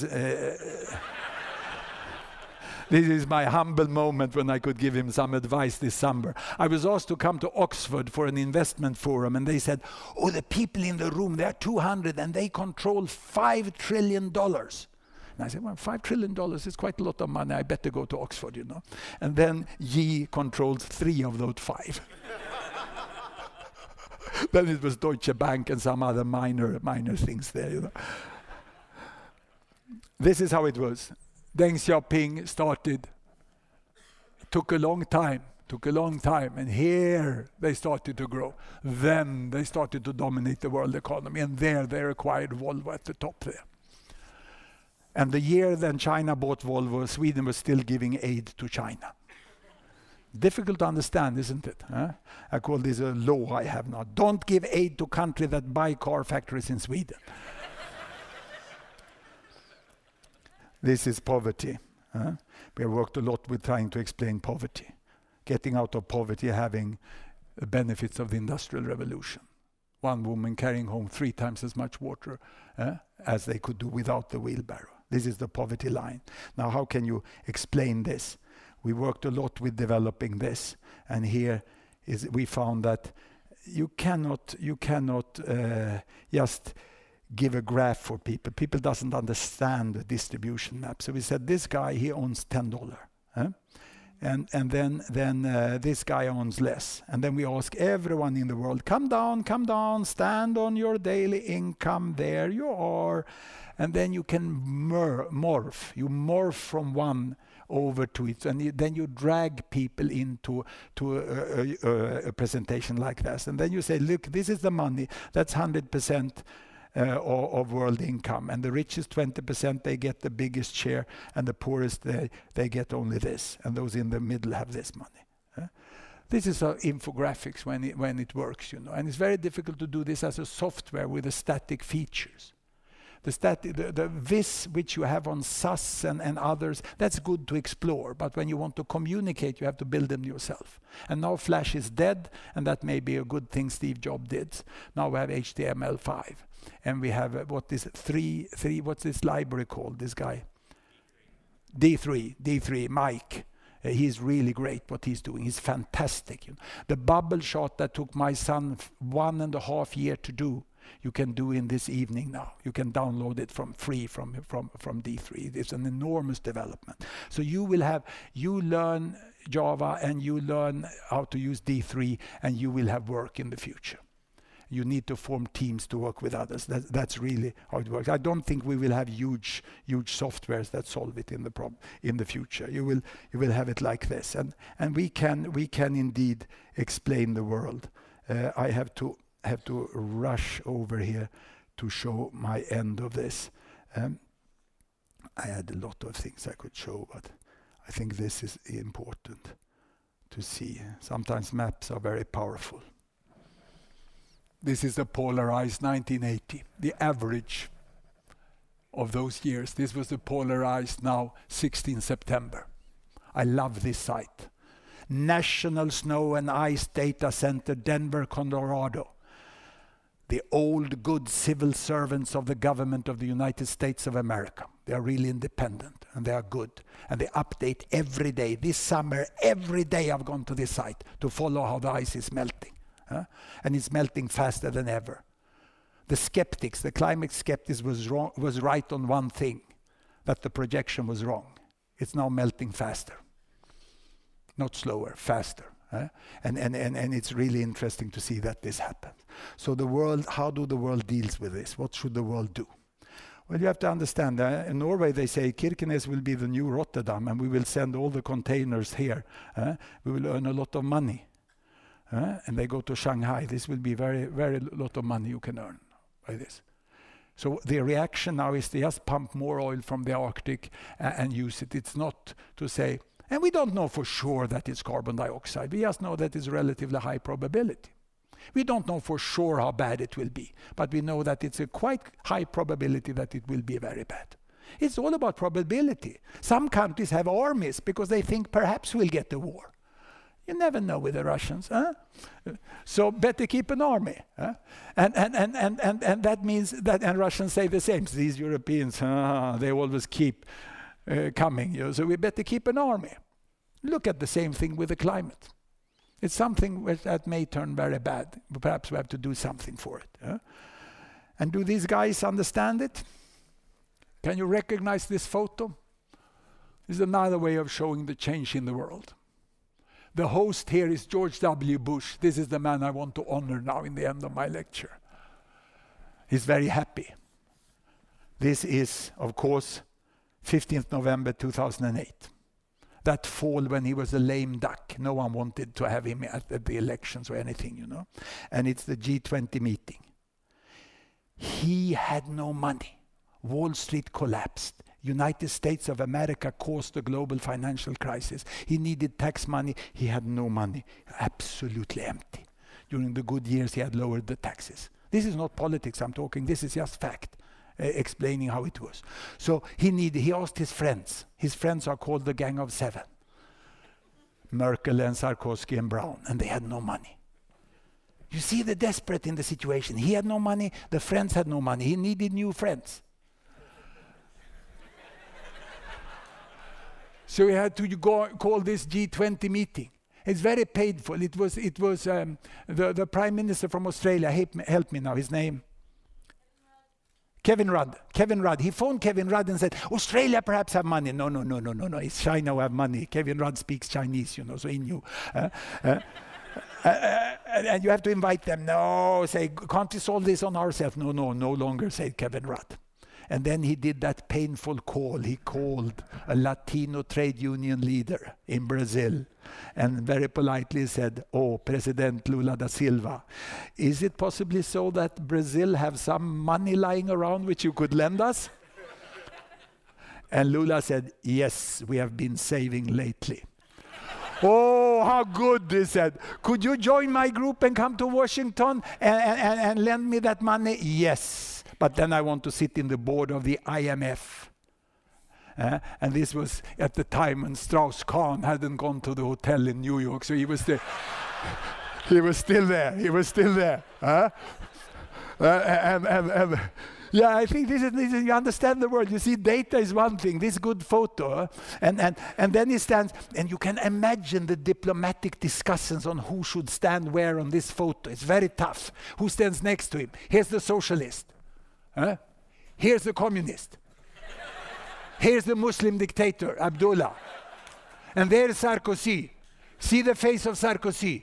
this is my humble moment when I could give him some advice this summer. I was asked to come to Oxford for an investment forum, and they said, oh, the people in the room, they're 200 and they control $5 trillion. And I said, well, $5 trillion is quite a lot of money. I better go to Oxford, you know. And then Yi controls 3 of those 5. Then it was Deutsche Bank and some other minor things there, you know. This is how it was. Deng Xiaoping started. Took a long time, and here they started to grow. Then they started to dominate the world economy, and there they acquired Volvo at the top there. And the year then China bought Volvo, Sweden was still giving aid to China. Difficult to understand, isn't it? Huh? I call this a law I have now. Don't give aid to countries that buy car factories in Sweden. This is poverty. Huh? We have worked a lot with trying to explain poverty. Getting out of poverty, having the benefits of the Industrial Revolution. One woman carrying home 3 times as much water as they could do without the wheelbarrow. This is the poverty line. Now, how can you explain this? We worked a lot with developing this, and here is we found that you cannot just give a graph for people. People doesn't understand the distribution map. So we said this guy, he owns $10, and then this guy owns less. And then we ask everyone in the world, come down, stand on your daily income. There you are. And then you can morph. You morph from one over to it, and then you drag people into a presentation like this. And then you say, look, this is the money. That's 100% of world income. And the richest 20%, they get the biggest share. And the poorest, they get only this. And those in the middle have this money. This is infographics when it works, you know. And it's very difficult to do this as a software with the static features. The this which you have on SAS and others, that's good to explore. But when you want to communicate, you have to build them yourself. And now Flash is dead, and that may be a good thing Steve Jobs did. Now we have HTML5. And we have, what's this library called, this guy? D3, Mike. He's really great what he's doing. He's fantastic. You know. The bubble shot that took my son 1.5 years to do, you can do in this evening now. You can download it free from D3. It's an enormous development. So you learn Java and you learn how to use D3, and you will have work in the future. You need to form teams to work with others. That's really how it works. I don't think we will have huge softwares that solve it in the future. You will have it like this, and we can indeed explain the world. I have to rush over here to show my end of this. I had a lot of things I could show, but I think this is important to see. Sometimes maps are very powerful. This is the polarized 1980, the average of those years. This was the polarized now 16 September. I love this site. National Snow and Ice Data Center, Denver, Colorado. The old good civil servants of the government of the United States of America. They are really independent and they are good. And they update every day. This summer, every day I've gone to this site to follow how the ice is melting. And it's melting faster than ever. The skeptics, the climate skeptics was right on one thing, that the projection was wrong. It's now melting faster. Not slower, faster. And it's really interesting to see that this happens. So the world, how do the world deals with this? What should the world do? Well, you have to understand, in Norway they say Kirkenes will be the new Rotterdam, and we will send all the containers here. We will earn a lot of money. And they go to Shanghai. This will be very, very lot of money you can earn by this. So the reaction now is they just pump more oil from the Arctic and use it. It's not to say, and we don't know for sure that it's carbon dioxide. We just know that it's relatively high probability. We don't know for sure how bad it will be, but we know that it's a quite high probability that it will be very bad. It's all about probability. Some countries have armies because they think perhaps we'll get a war. You never know with the Russians, So better keep an army, and that means that, and Russians say the same. These Europeans, they always keep coming, so we better keep an army. Look at the same thing with the climate. It's something that may turn very bad. Perhaps we have to do something for it. And do these guys understand it? Can you recognize this photo? This is another way of showing the change in the world. The host here is George W. Bush. This is the man I want to honor now in the end of my lecture. He's very happy. This is, of course, 15th November 2008. That fall when he was a lame duck. No one wanted to have him at the elections or anything, you know. And it's the G20 meeting. He had no money. Wall Street collapsed. United States of America caused the global financial crisis. He needed tax money. He had no money. Absolutely empty. During the good years, he had lowered the taxes. This is not politics I'm talking. This is just fact. Explaining how it was. So he asked his friends. His friends are called the Gang of Seven. Merkel and Sarkozy and Brown. And they had no money. You see the desperate in the situation. He had no money. The friends had no money. He needed new friends. So he had to call this G20 meeting. It's very painful. It was the Prime Minister from Australia. Help me now. His name? Kevin Rudd. Kevin Rudd. He phoned Kevin Rudd and said, Australia perhaps have money. No. It's China who have money. Kevin Rudd speaks Chinese, you know, so he knew. And you have to invite them. No, say, can't we solve this on ourselves? No longer, said Kevin Rudd. And then he did that painful call. He called a Latino trade union leader in Brazil and very politely said, oh, President Lula da Silva, is it possibly so that Brazil have some money lying around which you could lend us? And Lula said, yes, we have been saving lately. Oh, how good, they said. Could you join my group and come to Washington and lend me that money? Yes. But then I want to sit in the board of the IMF. And this was at the time when Strauss-Kahn hadn't gone to the hotel in New York, so he was there. He was still there. Yeah, I think this is, you understand the word. You see, data is one thing, this good photo. And then he stands, and you can imagine the diplomatic discussions on who should stand where on this photo. It's very tough. Who stands next to him? Here's the socialist. Here's the communist. Here's the Muslim dictator, Abdullah. And there's Sarkozy. See the face of Sarkozy.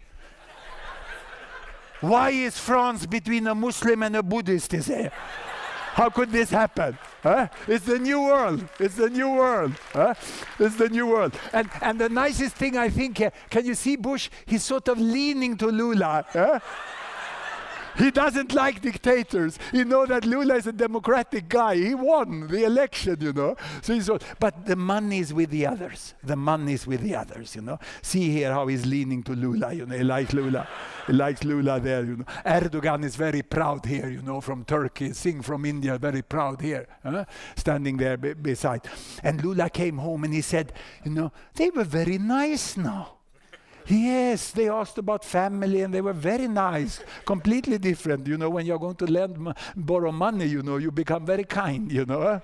Why is France between a Muslim and a Buddhist, he said? How could this happen? It's the new world. It's the new world. It's the new world. And the nicest thing, I think, can you see Bush? He's sort of leaning to Lula. He doesn't like dictators. He knows that Lula is a democratic guy. He won the election, you know. So but the money is with the others. The money is with the others, you know. See here how he's leaning to Lula, you know. He likes Lula. He likes Lula there, you know. Erdogan is very proud here, you know, from Turkey. Singh from India, very proud here, standing there beside. And Lula came home and he said, you know, they were very nice now. Yes, they asked about family and they were very nice, completely different. You know, when you're going to borrow money, you know, you become very kind, you know.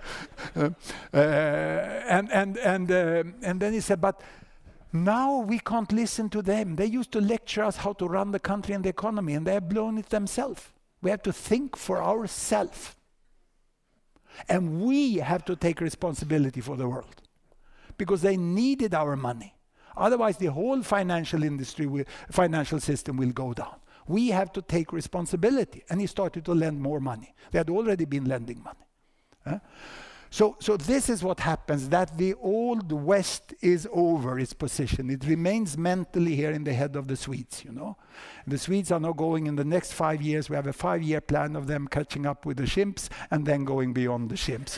And then he said, but now we can't listen to them. They used to lecture us how to run the country and the economy, and they have blown it themselves. We have to think for ourselves. And we have to take responsibility for the world because they needed our money. Otherwise, the whole financial industry, financial system will go down. We have to take responsibility. And he started to lend more money. They had already been lending money. So this is what happens, that the old West is over its position. It remains mentally here in the head of the Swedes, you know. The Swedes are now going in the next 5 years. We have a 5-year plan of them catching up with the chimps and then going beyond the chimps.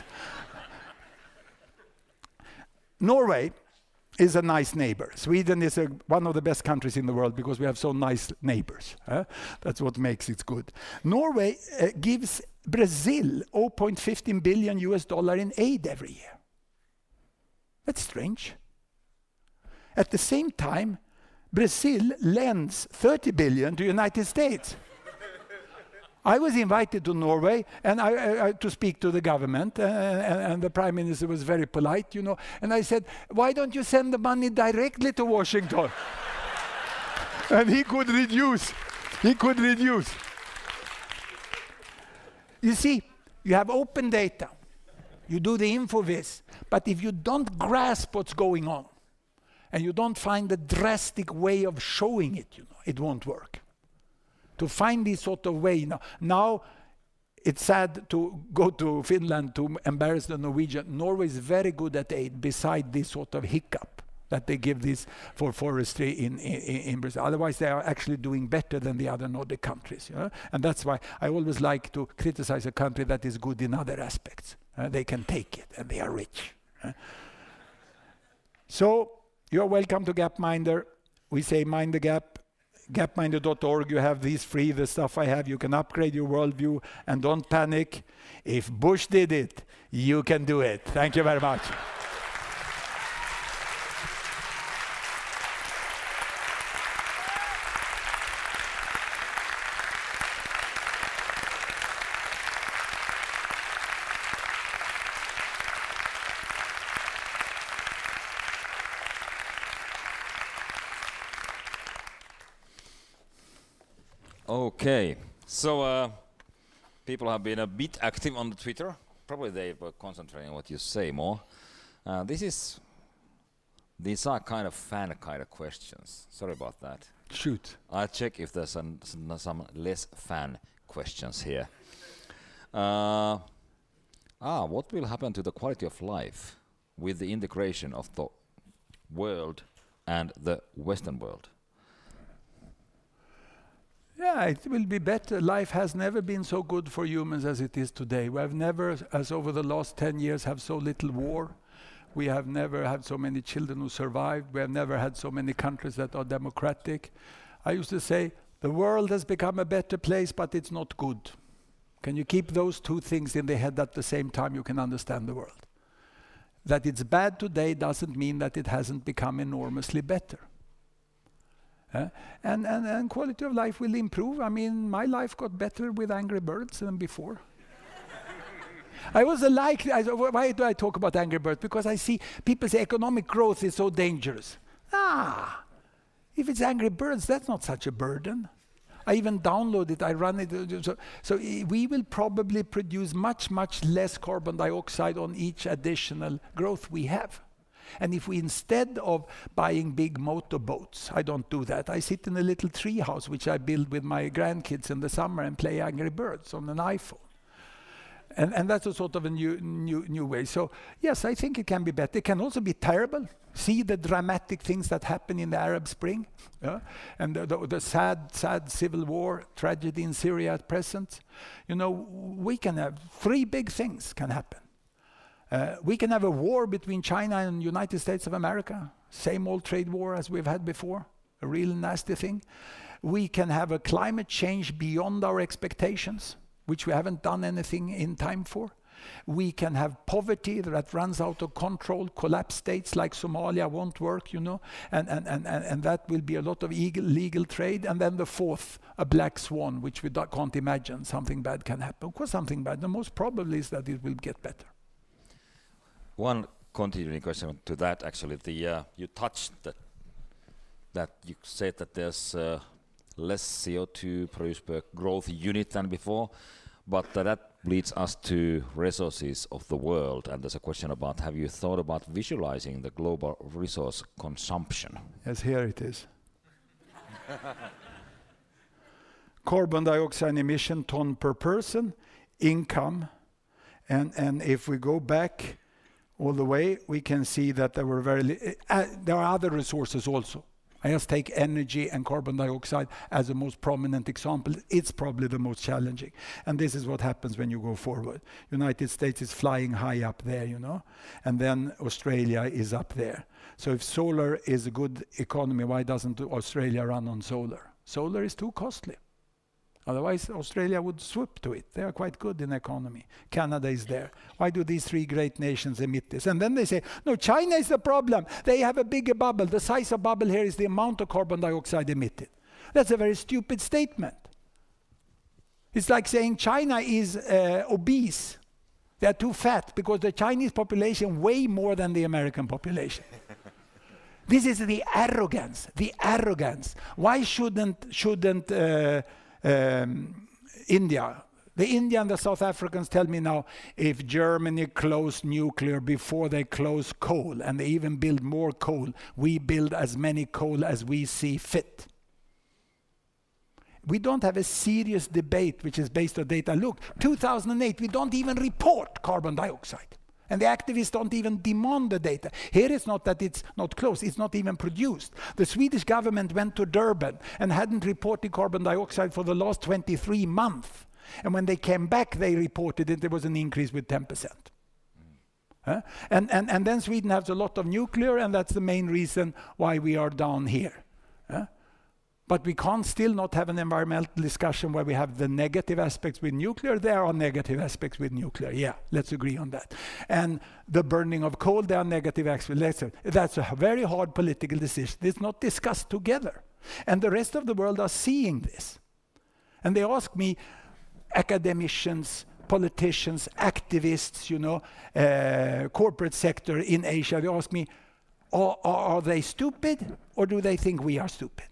Norway is a nice neighbor. Sweden is one of the best countries in the world because we have so nice neighbors. That's what makes it good. Norway gives Brazil $0.15 billion in aid every year. That's strange. At the same time, Brazil lends 30 billion to the United States. I was invited to Norway and I to speak to the government, and the Prime Minister was very polite, you know. And I said, why don't you send the money directly to Washington? And he could reduce. You see, you have open data. You do the InfoVis. But if you don't grasp what's going on, and you don't find a drastic way of showing it, you know, it won't work. To find this sort of way now it's sad to go to Finland to embarrass the Norwegian. Norway is very good at aid beside this sort of hiccup that they give this for forestry in Brazil. Otherwise they are actually doing better than the other Nordic countries. You know? And that's why I always like to criticize a country that is good in other aspects. They can take it and they are rich. So you're welcome to Gapminder. We say mind the gap. Gapminder.org, you have these free, the stuff I have. You can upgrade your worldview and don't panic. If Bush did it, you can do it. Thank you very much. Okay, so people have been a bit active on the Twitter. Probably they were concentrating on what you say more. These are kind of fan kind of questions. Sorry about that. Shoot. I'll check if there's some less fan questions here. What will happen to the quality of life with the integration of the world and the Western world? Yeah, it will be better. Life has never been so good for humans as it is today. We have never, as over the last 10 years, have so little war. We have never had so many children who survived. We have never had so many countries that are democratic. I used to say, the world has become a better place, but it's not good. Can you keep those two things in the head at the same time? You can understand the world. That it's bad today doesn't mean that it hasn't become enormously better. And quality of life will improve. I mean, my life got better with Angry Birds than before. I was like, why do I talk about Angry Birds? Because I see people say economic growth is so dangerous. If it's Angry Birds, that's not such a burden. I even download it, I run it. So we will probably produce much, much less carbon dioxide on each additional growth we have. And if we, instead of buying big motorboats, I don't do that. I sit in a little tree house which I build with my grandkids in the summer and play Angry Birds on an iPhone. And that's a sort of a new way. So yes, I think it can be better. It can also be terrible. See the dramatic things that happen in the Arab Spring, and the sad civil war tragedy in Syria at present. You know, we can have three big things can happen. We can have a war between China and United States of America, same old trade war as we've had before, a real nasty thing. We can have a climate change beyond our expectations, which we haven't done anything in time for. We can have poverty that runs out of control, collapsed states like Somalia won't work, you know, and that will be a lot of illegal trade. And then the fourth, a black swan, which we can't imagine something bad can happen. Of course something bad, the most probable is that it will get better. One continuing question to that, actually, you touched that you said that there's less CO2 produced per growth unit than before, but that leads us to resources of the world, and there's a question about, have you thought about visualizing the global resource consumption? Yes, here it is. Carbon dioxide emission ton per person, income, and if we go back all the way, we can see that there were there are other resources also. I just take energy and carbon dioxide as the most prominent example. It's probably the most challenging. And this is what happens when you go forward. United States is flying high up there, you know, and then Australia is up there. So if solar is a good economy, why doesn't Australia run on solar? Solar is too costly. Otherwise, Australia would swoop to it. They are quite good in economy. Canada is there. Why do these three great nations emit this? And then they say, no, China is the problem. They have a bigger bubble. The size of bubble here is the amount of carbon dioxide emitted. That's a very stupid statement. It's like saying China is obese. They are too fat because the Chinese population way more than the American population. This is the arrogance. The arrogance. Why shouldn't India The Indian and the South Africans tell me now, if Germany closed nuclear before they close coal, and they even build more coal, we build as many coal as we see fit. We don't have a serious debate which is based on data. Look, 2008, we don't even report carbon dioxide. And the activists don't even demand the data. Here it's not that it's not closed, it's not even produced. The Swedish government went to Durban and hadn't reported carbon dioxide for the last 23 months. And when they came back, they reported that there was an increase with 10%. And then Sweden has a lot of nuclear, and that's the main reason why we are down here. But we can't still not have an environmental discussion where we have the negative aspects with nuclear. There are negative aspects with nuclear. Yeah, let's agree on that. And the burning of coal, there are negative aspects. That's a very hard political decision. It's not discussed together. And the rest of the world are seeing this. And they ask me, academicians, politicians, activists, corporate sector in Asia, they ask me, are they stupid, or do they think we are stupid?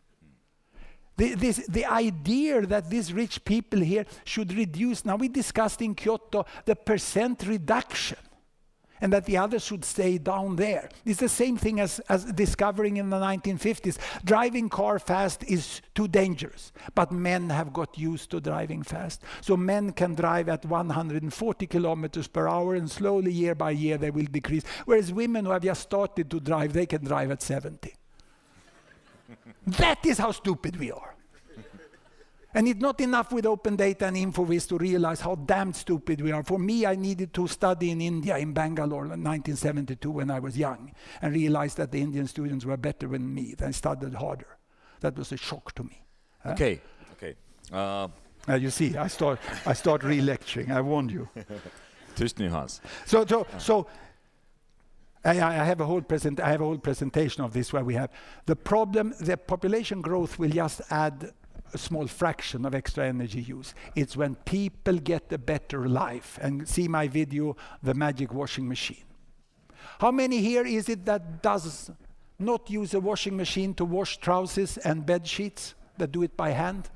The idea that these rich people here should reduce, now we discussed in Kyoto the % reduction, and that the others should stay down there. It's the same thing as discovering in the 1950s. Driving car fast is too dangerous, but men have got used to driving fast. So men can drive at 140 kilometers per hour, and slowly, year by year, they will decrease. Whereas women who have just started to drive, they can drive at 70. That is how stupid we are. And it's not enough with open data and InfoWiz to realize how damn stupid we are. For me, I needed to study in India, in Bangalore, in 1972 when I was young, and realized that the Indian students were better than me. I studied harder. That was a shock to me. Okay. You see, I start re-lecturing. I warned you. Tyst nu, Hans. So I have a whole presentation of this where we have the problem. The population growth will just add a small fraction of extra energy use. It's when people get a better life. And see my video, the magic washing machine. How many here is it that does not use a washing machine to wash trousers and bed sheets, that do it by hand?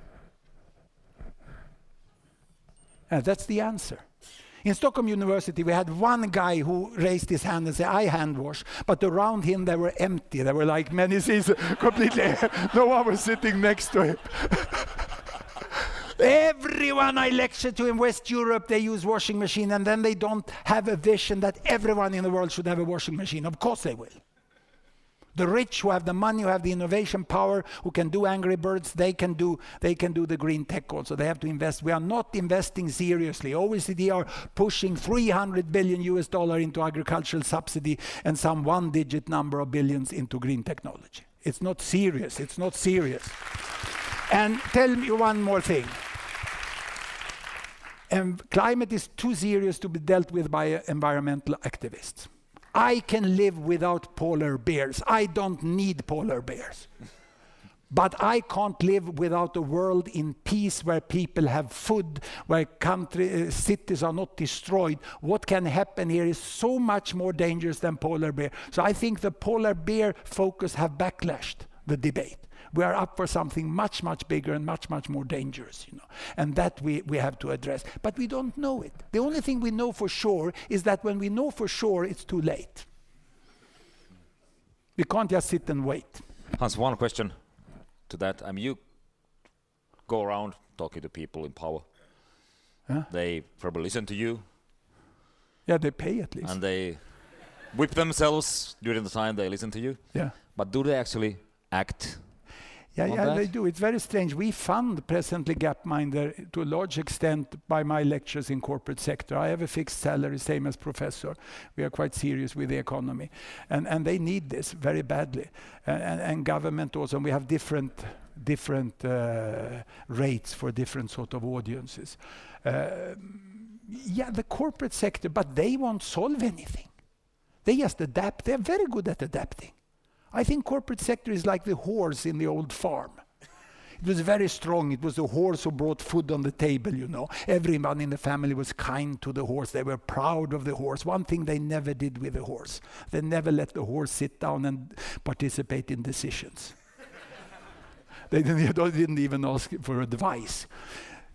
And that's the answer. In Stockholm University, we had one guy who raised his hand and said, I hand wash. But around him, they were empty. They were like many seas, completely. No one was sitting next to him. Everyone I lecture to in West Europe, they use washing machine, and then they don't have a vision that everyone in the world should have a washing machine. Of course they will. The rich who have the money, who have the innovation power, who can do Angry Birds, they can do the green tech also. They have to invest. We are not investing seriously. OECD are pushing $300 billion into agricultural subsidy and some one-digit number of billions into green technology. It's not serious. It's not serious. And tell me one more thing. Climate is too serious to be dealt with by environmental activists. I can live without polar bears. I don't need polar bears. But I can't live without a world in peace where people have food, where cities are not destroyed. What can happen here is so much more dangerous than polar bear. So I think the polar bear focus have backlashed the debate. We are up for something much, much bigger and much, much more dangerous, And that we have to address. But we don't know it. The only thing we know for sure is that when we know for sure, it's too late. We can't just sit and wait. Hans, one question to that. You go around talking to people in power. Huh? They probably listen to you. Yeah, they pay at least. And they whip themselves during the time they listen to you. Yeah. But do they actually act? Yeah, they do. It's very strange. We fund presently Gapminder to a large extent by my lectures in corporate sector. I have a fixed salary, same as professor. We are quite serious with the economy. And they need this very badly. And government also. And we have different rates for different sort of audiences. Yeah, the corporate sector, but they won't solve anything. They just adapt. They're very good at adapting. I think corporate sector is like the horse in the old farm. It was very strong. It was the horse who brought food on the table, Everyone in the family was kind to the horse. They were proud of the horse. One thing they never did with the horse. They never let the horse sit down and participate in decisions. They didn't even ask for advice.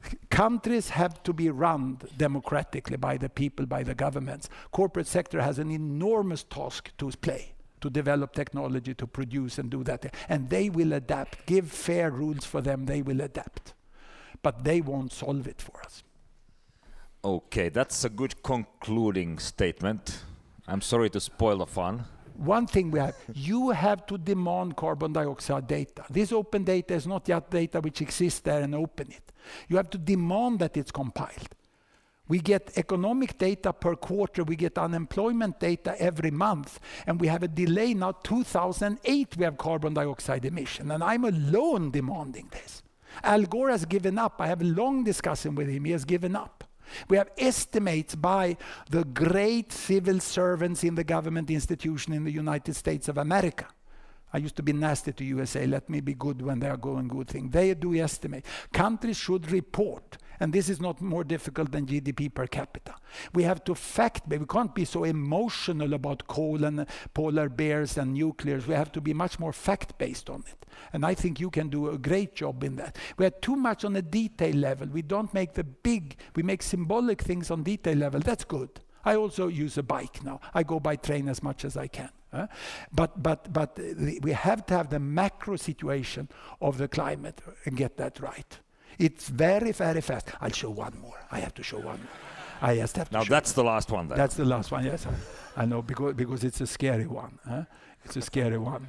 Countries have to be run democratically by the people, by the governments. Corporate sector has an enormous task to play, to develop technology, to produce and do that. And they will adapt. Give fair rules for them, they will adapt. But they won't solve it for us. Okay, that's a good concluding statement. I'm sorry to spoil the fun. One thing we have, you have to demand carbon dioxide data. This open data is not yet data which exists there and open it. You have to demand that it's compiled. We get economic data per quarter, we get unemployment data every month, and we have a delay now. 2008 we have carbon dioxide emission, and I'm alone demanding this. Al Gore has given up. I have a long discussion with him, he has given up. We have estimates by the great civil servants in the government institution in the United States of America. I used to be nasty to USA, let me be good when they are going good thing. They do estimate. Countries should report, and this is not more difficult than GDP per capita. We have to fact, we can't be so emotional about coal and polar bears and nuclears. We have to be much more fact-based on it. And I think you can do a great job in that. We are too much on a detail level. We don't make the big, we make symbolic things on detail level. That's good. I also use a bike now. I go by train as much as I can. But we have to have the macro situation of the climate and get that right. It's very, very fast. I'll show one more. I have to show one more. I just have to Now show that's the last one then. That's the last one, yes. I know, because it's a scary one. It's a scary one.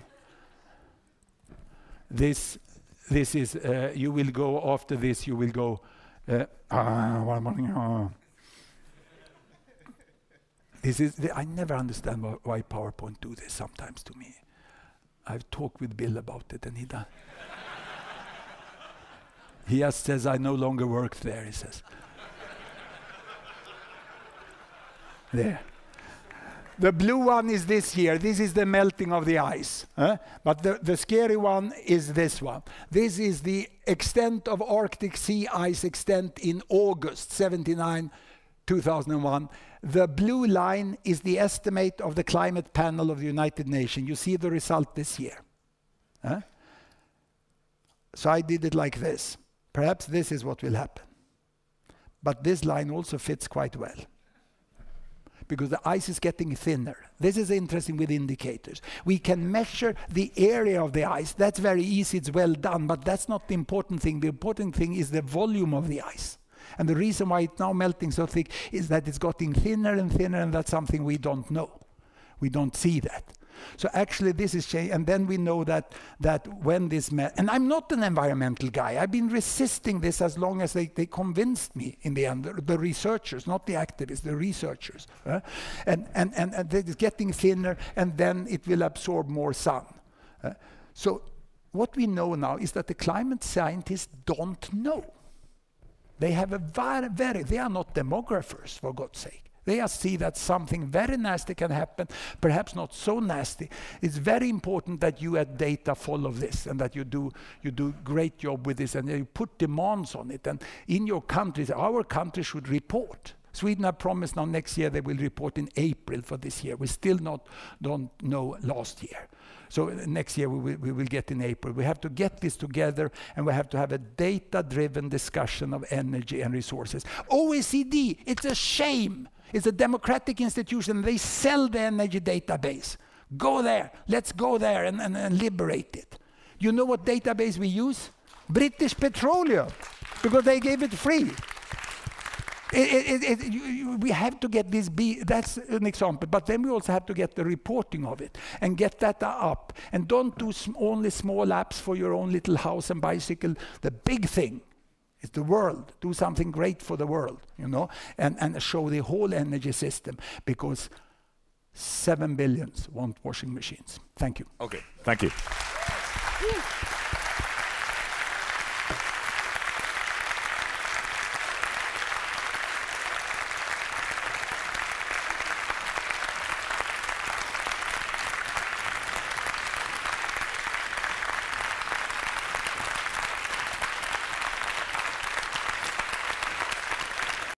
This is, you will go after this, you will go, this is, I never understand why PowerPoint do this sometimes to me. I've talked with Bill about it, and he just says, I no longer work there, he says. There. The blue one is this year. This is the melting of the ice. But the scary one is this one. This is the extent of Arctic sea ice extent in August 79, 2001. The blue line is the estimate of the climate panel of the United Nations. You see the result this year. So I did it like this. Perhaps this is what will happen. But this line also fits quite well, because the ice is getting thinner. This is interesting with indicators. We can measure the area of the ice. That's very easy, it's well done, but that's not the important thing. The important thing is the volume of the ice. And the reason why it's now melting so thick is that it's getting thinner and thinner, and that's something we don't know. We don't see that. So actually this is changing, and then we know that when this and I'm not an environmental guy. I've been resisting this as long as they convinced me in the end, the researchers, not the activists, the researchers. And it's getting thinner, and then it will absorb more sun. So what we know now is that the climate scientists don't know. They have a they are not demographers, for God's sake. They just see that something very nasty can happen, perhaps not so nasty. It's very important that you at data follow this, and that you do great job with this, and you put demands on it. And in your countries, our country should report. Sweden have promised now next year they will report in April for this year. We still don't know last year. So next year we will get in April. We have to get this together, and we have to have a data-driven discussion of energy and resources. OECD, it's a shame. It's a democratic institution. They sell the energy database. Go there. Let's go there and liberate it. You know what database we use? British Petroleum, because they gave it free. We have to get this, that's an example, but then we also have to get the reporting of it and get that up. And don't do only small apps for your own little house and bicycle. The big thing is the world. Do something great for the world, you know, and show the whole energy system, because 7 billion want washing machines. Thank you. Okay, thank you.